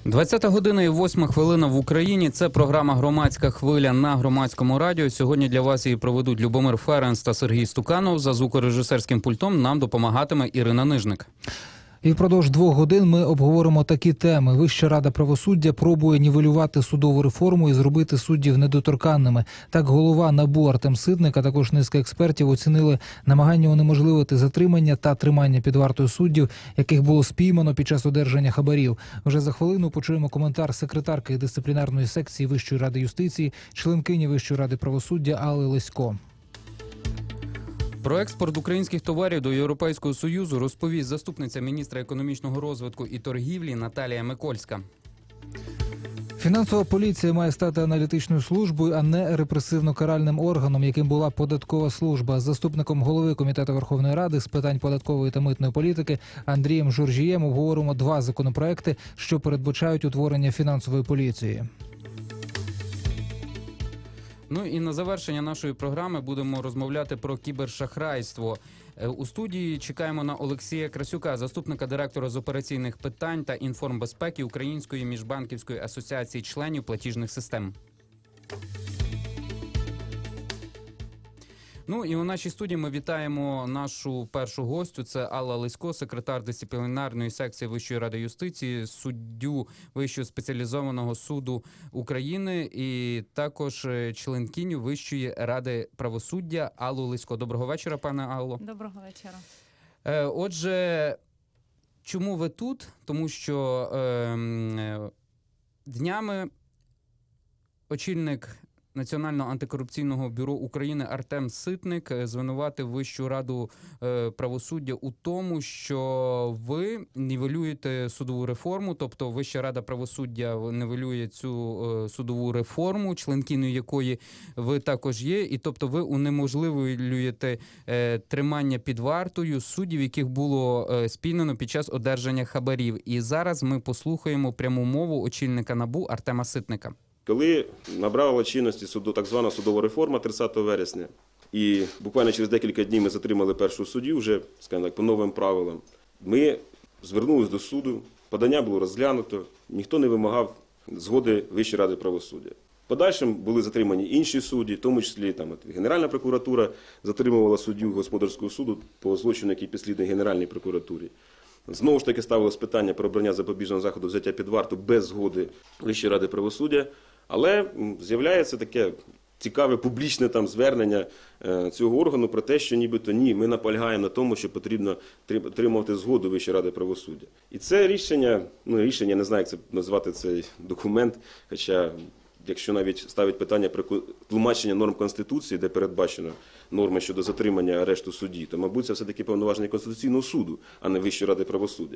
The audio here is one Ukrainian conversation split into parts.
20 година і 8 хвилина в Україні. Це програма «Громадська хвиля» на Громадському радіо. Сьогодні для вас її проведуть Любомир Ференц та Сергій Стуканов. За звукорежисерським пультом нам допомагатиме Ірина Нижник. І впродовж 2 годин ми обговоримо такі теми. Вища рада правосуддя пробує нівелювати судову реформу і зробити суддів недоторканними. Так голова НАБУ Артем Ситник, а також низка експертів оцінили намагання унеможливити затримання та тримання під вартою суддів, яких було спіймано під час одержання хабарів. Вже за хвилину почуємо коментар секретарки дисциплінарної секції Вищої ради юстиції, членкині Вищої ради правосуддя Алли Лесько. Про експорт українських товарів до Європейського Союзу розповість заступниця міністра економічного розвитку і торгівлі Наталія Микольська. Фінансова поліція має стати аналітичною службою, а не репресивно-каральним органом, яким була податкова служба. З заступником голови Комітету Верховної Ради з питань податкової та митної політики Андрієм Журжієм обговоримо 2 законопроекти, що передбачають утворення фінансової поліції. Ну і на завершення нашої програми будемо розмовляти про кібершахрайство. У студії чекаємо на Олексія Красюка, заступника директора з операційних питань та інформбезпеки Української міжбанківської асоціації членів платіжних систем. Ну і у нашій студії ми вітаємо нашу першу гостю. Це Алла Лесько, секретар дисциплінарної секції Вищої ради юстиції, суддю Вищого спеціалізованого суду України і також членкиню Вищої ради правосуддя Аллу Лесько. Доброго вечора, пане Алло. Доброго вечора. Отже, чому ви тут? Тому що днями очільник Національного антикорупційного бюро України Артем Ситник звинуватив Вищу раду правосуддя у тому, що ви нівелюєте судову реформу, тобто Вища рада правосуддя нівелює цю судову реформу, членкиною якої ви також є, і тобто ви унеможливлюєте тримання під вартою суддів, яких було спіймано під час одержання хабарів. І зараз ми послухаємо пряму мову очільника НАБУ Артема Ситника. Коли набрала чинності так звана судова реформа 30 вересня, і буквально через декілька днів ми затримали першого суддю, вже, скажімо так, по новим правилам, ми звернулися до суду, подання було розглянуто, ніхто не вимагав згоди Вищої ради правосуддя. Подальшим були затримані інші судді, в тому числі Генеральна прокуратура затримувала суддю Господарського суду по злочину, який підслідний Генеральній прокуратурі. Знову ж таки ставилось питання про обрання запобіжного заходу взяття під варту без згоди Вищої ради правосуддя. Але з'являється таке цікаве публічне звернення цього органу про те, що нібито ні, ми наполягаємо на тому, що потрібно отримувати згоду Вищої ради правосуддя. І це рішення, я не знаю, як це назвати цей документ, хоча якщо навіть ставить питання про тлумачення норм Конституції, де передбачено норми щодо затримання арешту судді, то, мабуть, це все-таки повноваження Конституційного суду, а не Вищої ради правосуддя.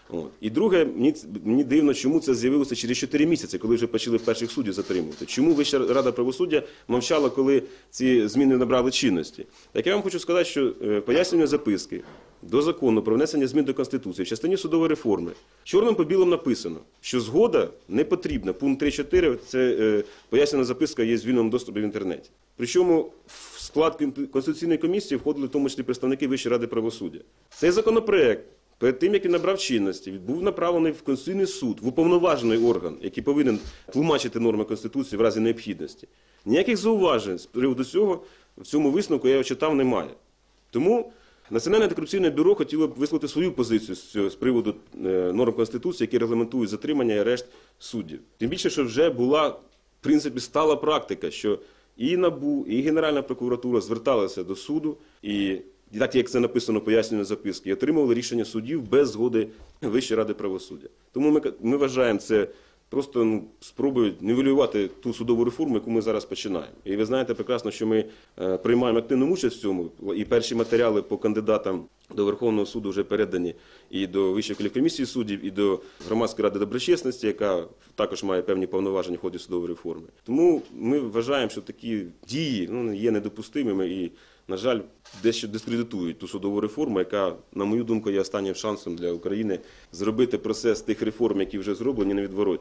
І друге, мені дивно, чому це з'явилося через 4 місяці, коли вже почали перших суддів затримувати. Чому Вища рада правосуддя мовчала, коли ці зміни набрали чинності? Так я вам хочу сказати, що пояснювальні записки до закону про внесення змін до Конституції в частині судової реформи чорним по білому написано, що згода не потрібна. Пункт 3.4 – це пояснювальна записка є в вільному доступі в інтернеті. Причому в склад Конституційної комісії входили в тому числі представники Вищої ради правосуддя. Цей законопроект перед тим, як він набрав чинності, був направлений в Конституційний суд, в уповноважений орган, який повинен тлумачити норми Конституції в разі необхідності. Ніяких зауважень з приводу цього в цьому висновку, я його читав, немає. Тому Національне антикорупційне бюро хотіло б висловити свою позицію з приводу норм Конституції, які регламентують затримання і арешт суддів. Тим більше, що вже була, в принципі, стала практика, що і НАБУ, і Генеральна прокуратура зверталися до суду і так, як це написано в пояснювальній записці, і отримували рішення суддів без згоди Вищої ради правосуддя. Тому ми вважаємо це просто спробою нівелювати ту судову реформу, яку ми зараз починаємо. І ви знаєте прекрасно, що ми приймаємо активну участь в цьому, і перші матеріали по кандидатам до Верховного суду вже передані і до Вищої кваліфкомісії суддів, і до Громадської ради доброчесності, яка також має певні повноваження в ході судової реформи. Тому ми вважаємо, що такі дії є недопустимими і, на жаль, дещо дискредитують ту судову реформу, яка, на мою думку, є останнім шансом для України зробити процес тих реформ, які вже зроблені, невідворотніми.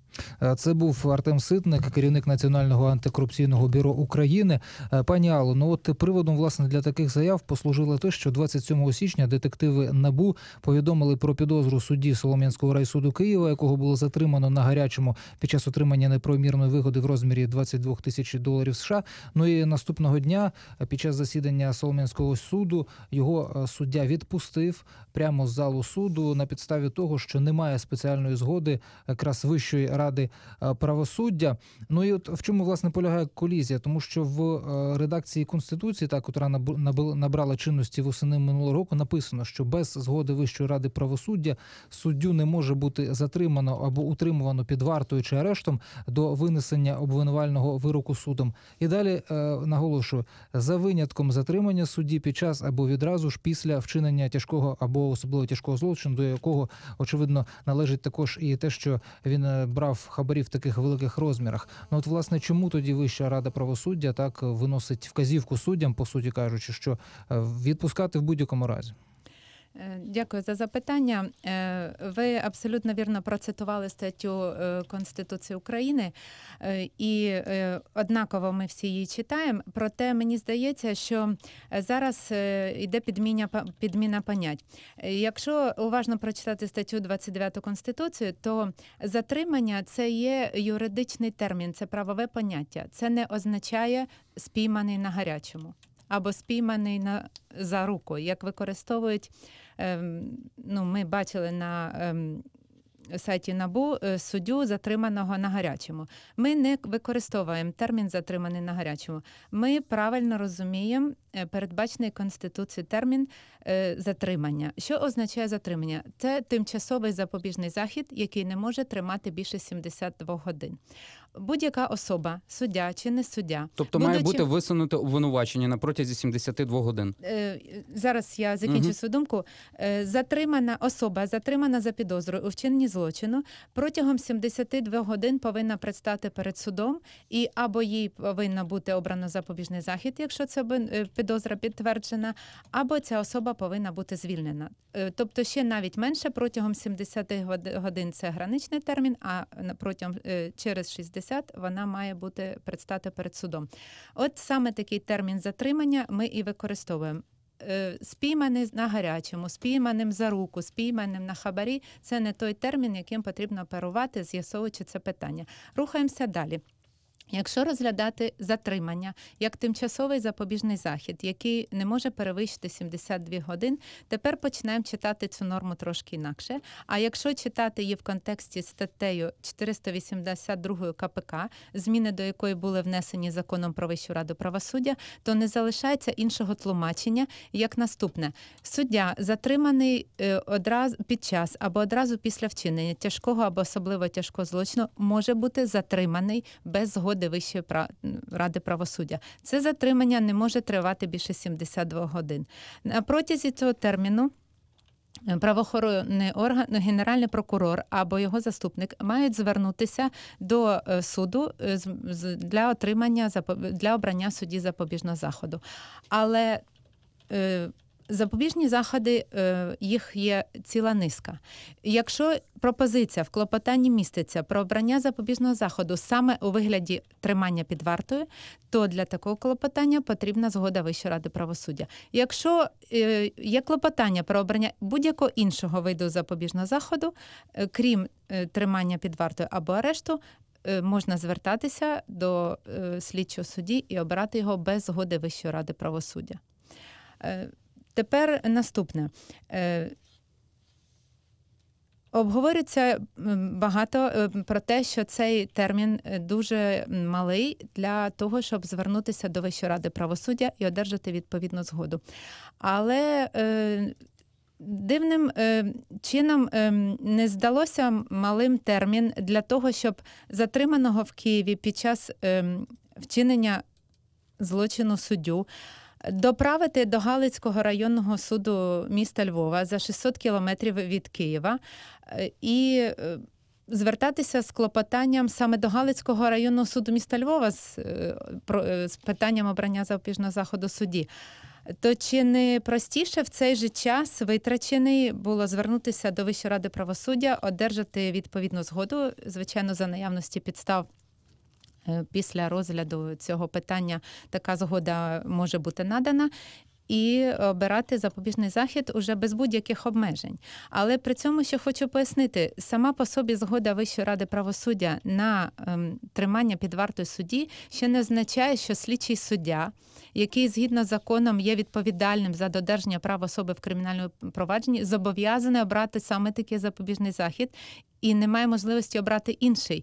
Це був Артем Ситник, керівник Національного антикорупційного бюро України. Пані Алло, ну от приводом, власне, для таких заяв послужило те, що 27 січня детективи НАБУ повідомили про підозру судді Солом'янського райсуду Києва, якого було затримано на гарячому під час отримання неправомірної вигоди в розмірі 22 тисяч доларів США. Ну і наступного дня під час засідання Солом'янського суду його суддя відпустив прямо з залу суду на підставі того, що немає спеціальної згоди якраз Вищої ради правосуддя. Ну і от в чому, власне, полягає колізія? Тому що в редакції Конституції, та, котра набрала чинності восени минулого року, написано, що без згоди Вищої ради правосуддя суддю не може бути затримано або утримувано під вартою чи арештом до винесення обвинувального вироку судом. І далі наголошую, за винятком затримання судді під час або відразу ж після вчинення тяжкого або особливо тяжкого злочину, до якого, очевидно, належить також і те, що він брав хабарі в таких великих розмірах. Ну от, власне, чому тоді Вища рада правосуддя так виносить вказівку суддям, по суті кажучи, що відпускати в будь-якому разі? Дякую за запитання. Ви абсолютно вірно процитували статтю Конституції України, і однаково ми всі її читаємо. Проте мені здається, що зараз йде підміна понять. Якщо уважно прочитати статтю 29 Конституції, то затримання – це є юридичний термін, це правове поняття. Це не означає спійманий на гарячому або спійманий за руку, як використовують, ми бачили на сайті НАБУ суддю, затриманого на гарячому. Ми не використовуємо термін «затриманий на гарячому». Ми правильно розуміємо передбачений Конституцією термін затримання. Що означає затримання? Це тимчасовий запобіжний захід, який не може тримати більше 72 годин. Будь-яка особа, суддя чи не суддя. Тобто має бути висунуте обвинувачення на протязі 72 годин. Зараз я закінчу свою думку. Затримана особа, затримана за підозрою у вчиненні злочину, протягом 72 годин повинна предстати перед судом, і або їй повинно бути обрано запобіжний захід, якщо це підозра підтверджена, або ця особа повинна бути звільнена. Тобто ще навіть менше, протягом 70 годин це граничний термін, а протягом через 60 вона має бути предстати перед судом. От саме такий термін затримання ми і використовуємо. Спійманий на гарячому, спійманим за руку, спійманим на хабарі – це не той термін, яким потрібно оперувати, з'ясовуючи це питання. Рухаємося далі. Якщо розглядати затримання як тимчасовий запобіжний захід, який не може перевищити 72 годин, тепер починаємо читати цю норму трошки інакше. А якщо читати її в контексті статтею 482 КПК, зміни до якої були внесені Законом про Вищу раду правосуддя, то не залишається іншого тлумачення, як наступне. Суддя, затриманий під час або одразу після вчинення тяжкого або особливо тяжкого злочину, може бути затриманий без згоди Вищої ради правосуддя. Це затримання не може тривати більше 72 годин. На протязі цього терміну правоохоронний орган, генеральний прокурор або його заступник мають звернутися до суду для обрання судді запобіжного заходу. Але запобіжні заходи, їх є ціла низка. Якщо пропозиція в клопотанні міститься про обрання запобіжного заходу саме у вигляді тримання під вартою, то для такого клопотання потрібна згода Вищої ради правосуддя. Якщо є клопотання про обрання будь-якого іншого виду запобіжного заходу, крім тримання під вартою або арешту, можна звертатися до слідчого судді і обирати його без згоди Вищої ради правосуддя. Тепер наступне. Обговорюється багато про те, що цей термін дуже малий для того, щоб звернутися до Вищої ради правосуддя і одержати відповідну згоду. Але дивним чином не здалося малим термін для того, щоб затриманого в Києві під час вчинення злочину суддю доправити до Галицького районного суду міста Львова за 600 кілометрів від Києва і звертатися з клопотанням саме до Галицького районного суду міста Львова з питанням обрання запобіжного заходу судді. То чи не простіше в цей же час витрачений було звернутися до Вищої ради правосуддя, одержати відповідну згоду, звичайно, за наявності підстав. Після розгляду цього питання така згода може бути надана, і обирати запобіжний захід уже без будь-яких обмежень. Але при цьому ще хочу пояснити, сама по собі згода Вищої ради правосуддя на тримання під вартою судді ще не означає, що слідчий суддя, який згідно з законом є відповідальним за додержання прав особи в кримінальному провадженні, зобов'язаний обрати саме такий запобіжний захід і не має можливості обрати інший.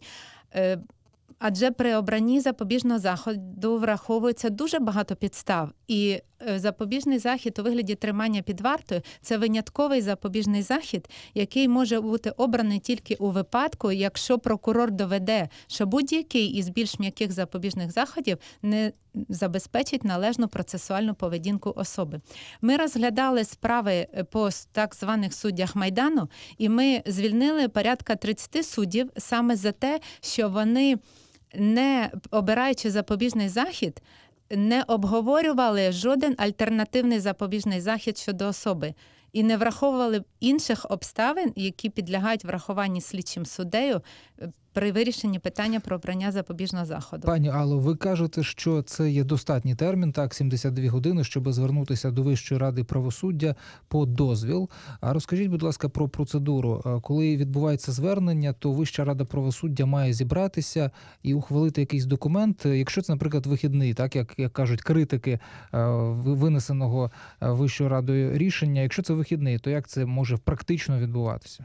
Адже при обранні запобіжного заходу враховується дуже багато підстав. І запобіжний захід у вигляді тримання під вартою – це винятковий запобіжний захід, який може бути обраний тільки у випадку, якщо прокурор доведе, що будь-який із більш м'яких запобіжних заходів не забезпечить належну процесуальну поведінку особи. Ми розглядали справи по так званих суддях Майдану, і ми звільнили порядка 30 суддів саме за те, що вони, не обираючи запобіжний захід, не обговорювали жоден альтернативний запобіжний захід щодо особи і не враховували інших обставин, які підлягають врахуванні слідчим суддею при вирішенні питання про обрання запобіжного заходу. Пані Алло, ви кажете, що це є достатній термін, так, 72 години, щоб звернутися до Вищої ради правосуддя по дозвіл. А розкажіть, будь ласка, про процедуру. Коли відбувається звернення, то Вища рада правосуддя має зібратися і ухвалити якийсь документ. Якщо це, наприклад, вихідний, так, як кажуть критики винесеного Вищою радою рішення, якщо це вихідний, то як це може практично відбуватися?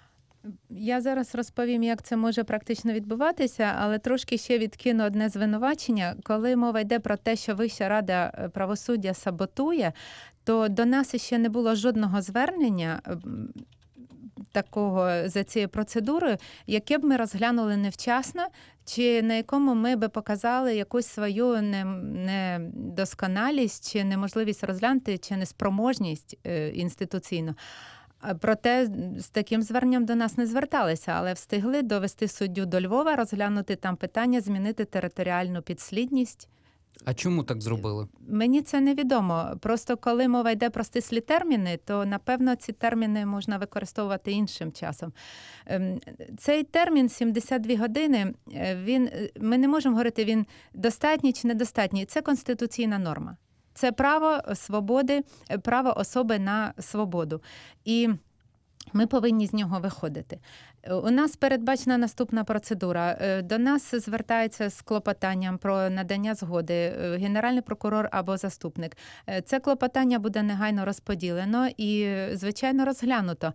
Я зараз розповім, як це може практично відбуватися, але трошки ще відкину одне звинувачення. Коли мова йде про те, що Вища рада правосуддя саботує, то до нас ще не було жодного звернення такого за цією процедурою, яке б ми розглянули невчасно, чи на якому ми би показали якусь свою недосконалість, чи неможливість розглянути, чи неспроможність інституційну. Проте з таким зверненням до нас не зверталися, але встигли довести суддю до Львова, розглянути там питання, змінити територіальну підслідність. А чому так зробили? Мені це невідомо. Просто коли мова йде про стислі терміни, то, напевно, ці терміни можна використовувати іншим часом. Цей термін 72 години, ми не можемо говорити, він достатній чи недостатній. Це конституційна норма. Це право свободи, право особи на свободу. І ми повинні з нього виходити. У нас передбачена наступна процедура. До нас звертається з клопотанням про надання згоди генеральний прокурор або заступник. Це клопотання буде негайно розподілено і, звичайно, розглянуто.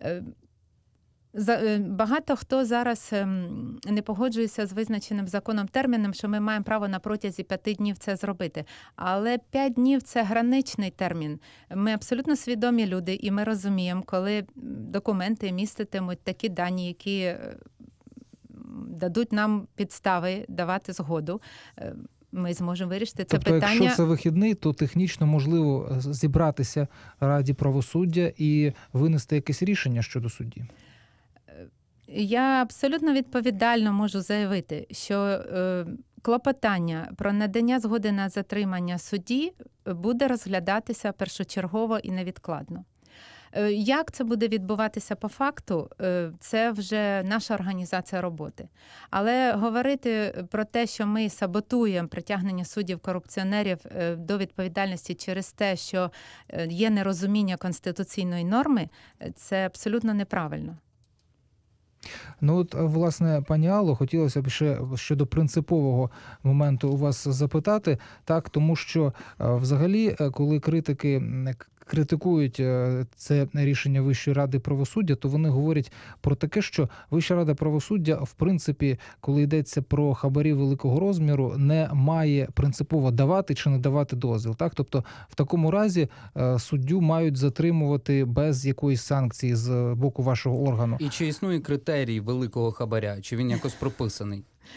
Багато хто зараз не погоджується з визначеним законом терміном, що ми маємо право на протязі 5 днів це зробити. Але 5 днів – це граничний термін. Ми абсолютно свідомі люди, і ми розуміємо, коли документи міститимуть такі дані, які дадуть нам підстави давати згоду, ми зможемо вирішити це питання. Якщо це вихідний, то технічно можливо зібратися Раді правосуддя і винести якесь рішення щодо судді? Я абсолютно відповідально можу заявити, що клопотання про надання згоди на затримання судді буде розглядатися першочергово і невідкладно. Як це буде відбуватися по факту, це вже наша організація роботи. Але говорити про те, що ми саботуємо притягнення суддів-корупціонерів до відповідальності через те, що є нерозуміння конституційної норми, це абсолютно неправильно. Ну от, власне, пані Алло, хотілося б ще щодо принципового моменту у вас запитати, так, тому що взагалі, коли критики критикують це рішення Вищої ради правосуддя, то вони говорять про таке, що Вища рада правосуддя, в принципі, коли йдеться про хабарі великого розміру, не має принципово давати чи не давати дозвіл. Так? Тобто, в такому разі суддю мають затримувати без якоїсь санкції з боку вашого органу. І чи існує критерій великого хабаря? Чи він якось прописаний?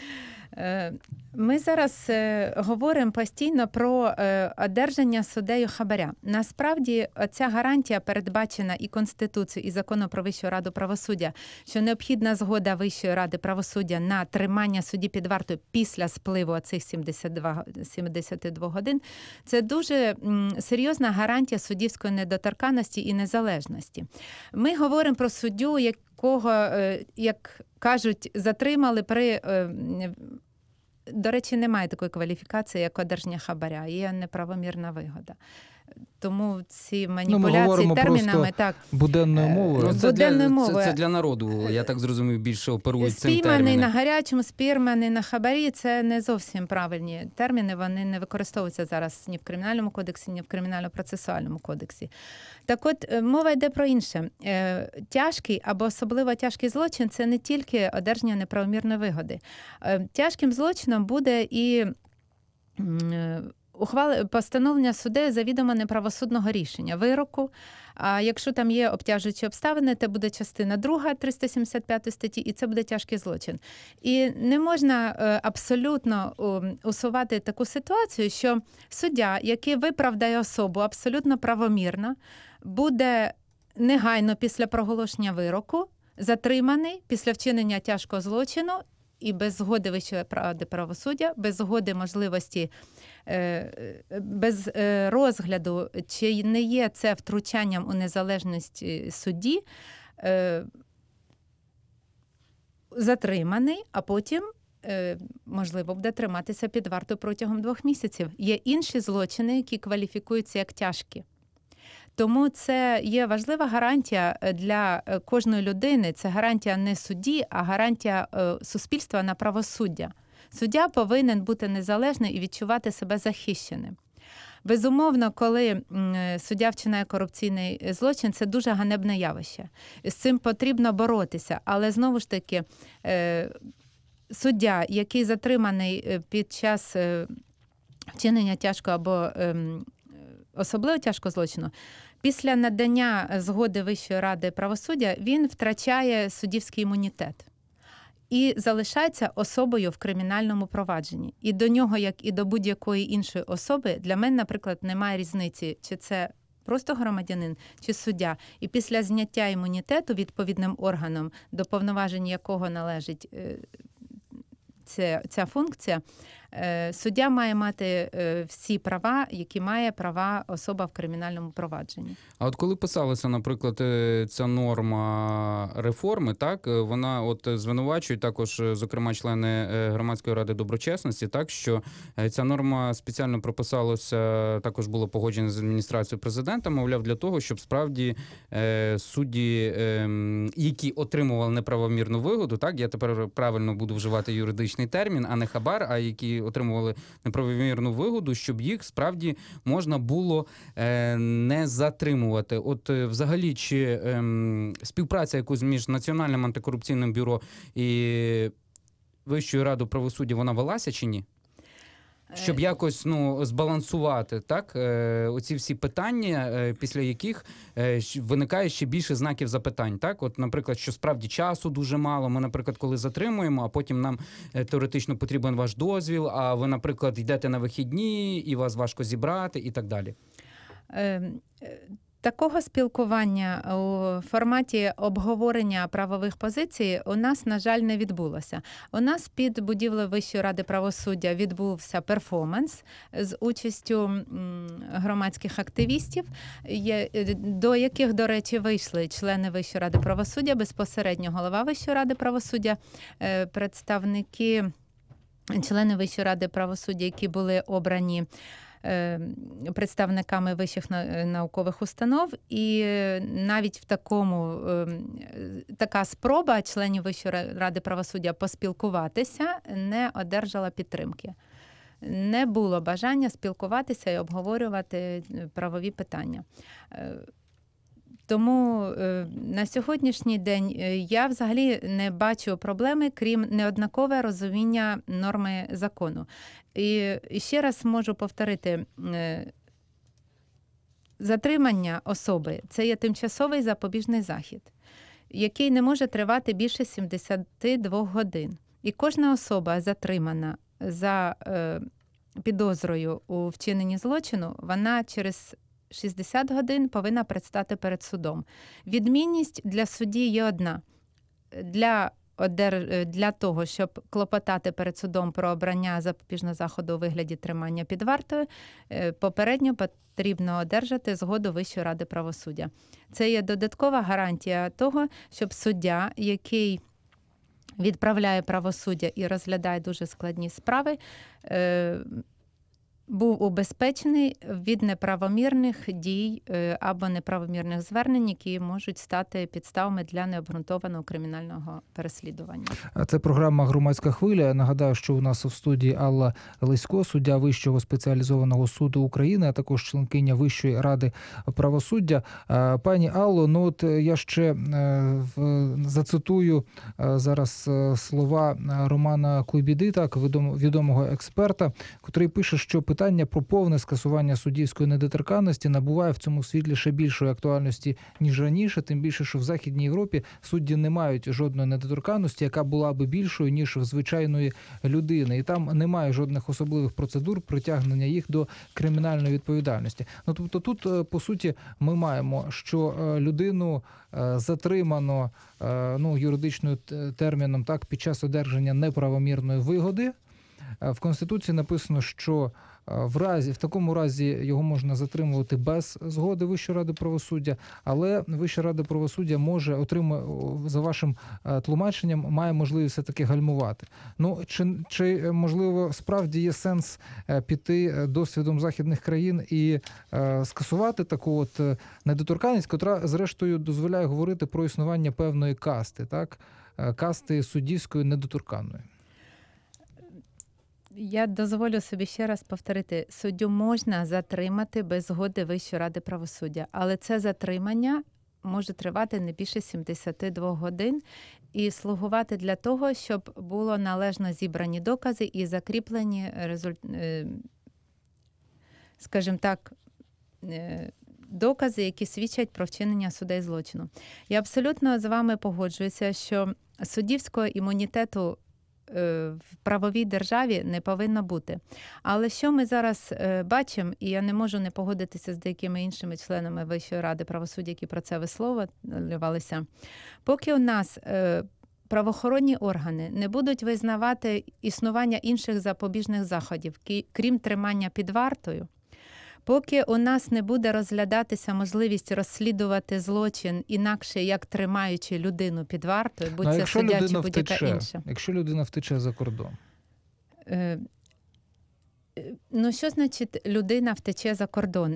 Ми зараз говоримо постійно про одержання суддею хабаря. Насправді, ця гарантія передбачена і Конституцією, і Законом про Вищу раду правосуддя, що необхідна згода Вищої ради правосуддя на тримання судді під вартою після спливу цих 72 годин. Це дуже серйозна гарантія суддівської недоторканності і незалежності. Ми говоримо про суддю, якого, як кажуть, затримали при... До речі, немає такої кваліфікації, як одержання хабаря. Є неправомірна вигода. Тому ці маніпуляції термінами... так, буденною мовою. Ну, буденною мовою. Це для народу, я так зрозумів, більше оперують цим Спійманий терміном. на гарячому, спійманий на хабарі – це не зовсім правильні терміни. Вони не використовуються зараз ні в Кримінальному кодексі, ні в Кримінально-процесуальному кодексі. Так от, мова йде про інше. Тяжкий або особливо тяжкий злочин – це не тільки одержання неправомірної вигоди. Тяжким злочином буде і постановлення суддею завідомо неправосудного рішення, вироку. А якщо там є обтяжуючі обставини, це буде частина 2 375 статті, і це буде тяжкий злочин. І не можна абсолютно усувати таку ситуацію, що суддя, який виправдає особу абсолютно правомірно, буде негайно після проголошення вироку затриманий після вчинення тяжкого злочину і без згоди Вищої ради правосуддя, без згоди можливості, без розгляду, чи не є це втручанням у незалежність судді, затриманий, а потім, можливо, буде триматися під вартою протягом 2 місяців. Є інші злочини, які кваліфікуються як тяжкі. Тому це є важлива гарантія для кожної людини. Це гарантія не судді, а гарантія суспільства на правосуддя. Суддя повинен бути незалежним і відчувати себе захищеним. Безумовно, коли суддя вчиняє корупційний злочин, це дуже ганебне явище. З цим потрібно боротися. Але, знову ж таки, суддя, який затриманий під час вчинення тяжкого або особливо тяжкого злочину, після надання згоди Вищої ради правосуддя він втрачає суддівський імунітет і залишається особою в кримінальному провадженні. І до нього, як і до будь-якої іншої особи, для мене, наприклад, немає різниці, чи це просто громадянин, чи суддя. І після зняття імунітету відповідним органом, до повноважень якого належить ця функція, суддя має мати всі права, які має права особа в кримінальному провадженні. А от коли писалася, наприклад, ця норма реформи, так, вона от звинувачує також, зокрема, члени Громадської ради доброчесності, так, що ця норма спеціально прописалася, також було погоджена з адміністрацією президента, мовляв, для того, щоб справді судді, які отримували неправомірну вигоду, так, я тепер правильно буду вживати юридичний термін, а не хабар, а які отримували неправомірну вигоду, щоб їх справді можна було не затримувати. От взагалі, чи співпраця якусь між Національним антикорупційним бюро і Вищою радою правосуддя, вона велася чи ні? Щоб якось збалансувати, так, оці всі питання, після яких виникає ще більше знаків запитань. Так? От, наприклад, що справді часу дуже мало. Ми, наприклад, коли затримуємо, а потім нам теоретично потрібен ваш дозвіл, а ви, наприклад, йдете на вихідні, і вас важко зібрати, і так далі. Такого спілкування у форматі обговорення правових позицій у нас, на жаль, не відбулося. У нас під будівлею Вищої ради правосуддя відбувся перформанс з участю громадських активістів, до яких, до речі, вийшли члени Вищої ради правосуддя, безпосередньо голова Вищої ради правосуддя, представники, члени Вищої ради правосуддя, які були обрані представниками вищих наукових установ, і навіть в така спроба членів Вищої ради правосуддя поспілкуватися не одержала підтримки. Не було бажання спілкуватися і обговорювати правові питання. Тому на сьогоднішній день я взагалі не бачу проблеми, крім неоднакове розуміння норми закону. І ще раз можу повторити, затримання особи – це є тимчасовий запобіжний захід, який не може тривати більше 72 годин. І кожна особа, затримана за підозрою у вчиненні злочину, вона через 60 годин повинна предстати перед судом. Відмінність для судді є одна. Для того, щоб клопотати перед судом про обрання запобіжного заходу у вигляді тримання під вартою, попередньо потрібно одержати згоду Вищої ради правосуддя. Це є додаткова гарантія того, щоб суддя, який відправляє правосуддя і розглядає дуже складні справи, був убезпечений від неправомірних дій або неправомірних звернень, які можуть стати підставами для необґрунтованого кримінального переслідування. Це програма «Громадська хвиля». Я нагадаю, що у нас в студії Алла Лисько, суддя Вищого спеціалізованого суду України, а також членкиня Вищої ради правосуддя. Пані Алло, от я ще зацитую зараз слова Романа Куйбіди, так, відомого експерта, котрий пише, що питання про повне скасування суддівської недоторканності набуває в цьому світлі ще більшої актуальності, ніж раніше, тим більше, що в Західній Європі судді не мають жодної недоторканності, яка була би більшою, ніж в звичайної людини. І там немає жодних особливих процедур притягнення їх до кримінальної відповідальності. Тобто тут, по суті, ми маємо, що людину затримано юридичним терміном так, під час одержання неправомірної вигоди. В Конституції написано, що в такому разі його можна затримувати без згоди Вищої ради правосуддя, але Вища рада правосуддя може за вашим тлумаченням, має можливість все-таки гальмувати. Чи можливо справді є сенс піти досвідом західних країн і скасувати таку от недоторканність, котра зрештою дозволяє говорити про існування певної касти, так? Касти суддівської недоторканної? Я дозволю собі ще раз повторити. Суддю можна затримати без згоди Вищої ради правосуддя, але це затримання може тривати не більше 72 годин і слугувати для того, щоб було належно зібрані докази і закріплені, скажімо так, докази, які свідчать про вчинення суддею злочину. Я абсолютно з вами погоджуюся, що суддівського імунітету в правовій державі не повинно бути. Але що ми зараз бачимо, і я не можу не погодитися з деякими іншими членами Вищої ради правосуддя, які про це висловлювалися, поки у нас правоохоронні органи не будуть визнавати існування інших запобіжних заходів, крім тримання під вартою, поки у нас не буде розглядатися можливість розслідувати злочин інакше, як тримаючи людину під вартою, будь це суддя чи будь-яка інша. Якщо людина втече за кордон? Що значить людина втече за кордон?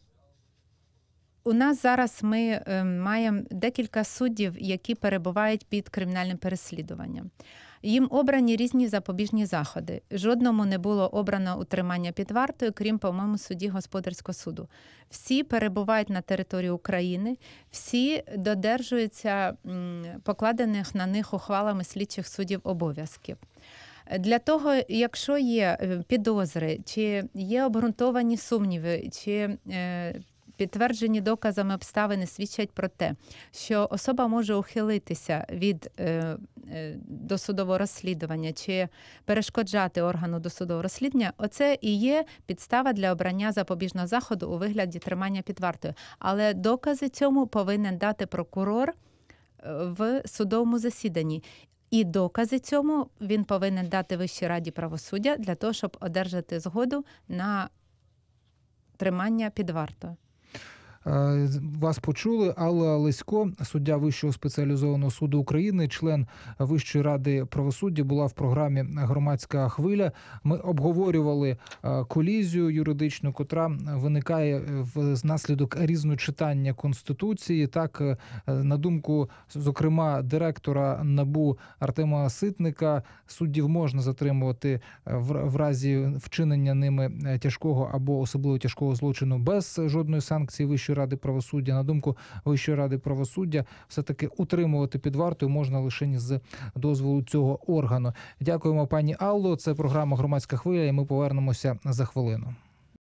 У нас зараз ми маємо декілька суддів, які перебувають під кримінальним переслідуванням. Їм обрані різні запобіжні заходи. Жодному не було обрано утримання під вартою, крім, по-моєму, судді Господарського суду. Всі перебувають на території України, всі додержуються покладених на них ухвалами слідчих суддів обов'язків. Для того, якщо є підозри, чи є обґрунтовані сумніви, чи підтверджені доказами обставини свідчать про те, що особа може ухилитися від досудового розслідування чи перешкоджати органу досудового розслідування, оце і є підстава для обрання запобіжного заходу у вигляді тримання під вартою. Але докази цьому повинен дати прокурор в судовому засіданні. І докази цьому він повинен дати Вищій раді правосуддя для того, щоб одержати згоду на тримання під вартою. Вас почули. Алла Лисько, суддя Вищого спеціалізованого суду України, член Вищої ради правосуддя, була в програмі «Громадська хвиля». Ми обговорювали колізію юридичну, котра виникає внаслідок різночитання Конституції. Так, на думку, зокрема, директора НАБУ Артема Ситника, суддів можна затримувати в разі вчинення ними тяжкого або особливо тяжкого злочину без жодної санкції Вищої ради правосуддя. На думку Вищої ради правосуддя, все-таки утримувати під вартою можна лише з дозволу цього органу. Дякуємо, пані Алло. Це програма «Громадська хвиля», і ми повернемося за хвилину.